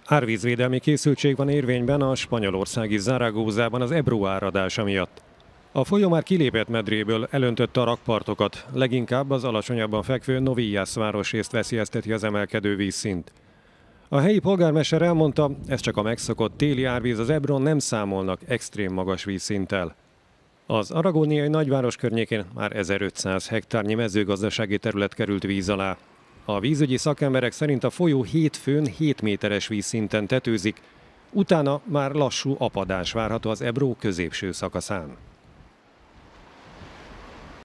Árvízvédelmi készültség van érvényben a spanyolországi Zaragozában az Ebro áradása miatt. A folyó már kilépett medréből, elöntötte a rakpartokat, leginkább az alacsonyabban fekvő Novillas városrészt veszélyezteti az emelkedő vízszint. A helyi polgármester elmondta, ez csak a megszokott téli árvíz, az Ebron, nem számolnak extrém magas vízszinttel. Az aragóniai nagyváros környékén már 1500 hektárnyi mezőgazdasági terület került víz alá. A vízügyi szakemberek szerint a folyó hétfőn 7 méteres vízszinten tetőzik, utána már lassú apadás várható az Ebro középső szakaszán.